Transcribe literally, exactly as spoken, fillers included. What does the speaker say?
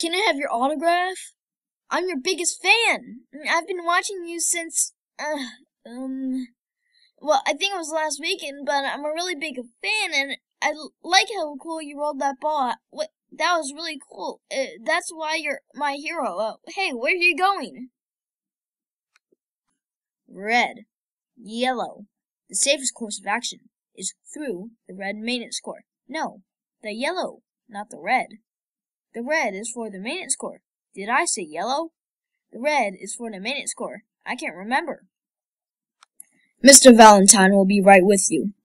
Can I have your autograph? I'm your biggest fan. I've been watching you since, uh, um, well, I think it was last weekend, but I'm a really big fan, and I l- like how cool you rolled that ball. What, that was really cool. Uh, that's why you're my hero. Uh, hey, where are you going? Red. Yellow. The safest course of action is through the red maintenance core. No, the yellow, not the red. The red is for the maintenance core. Did I say yellow? The red is for the maintenance core. I can't remember. Mister Valentine will be right with you.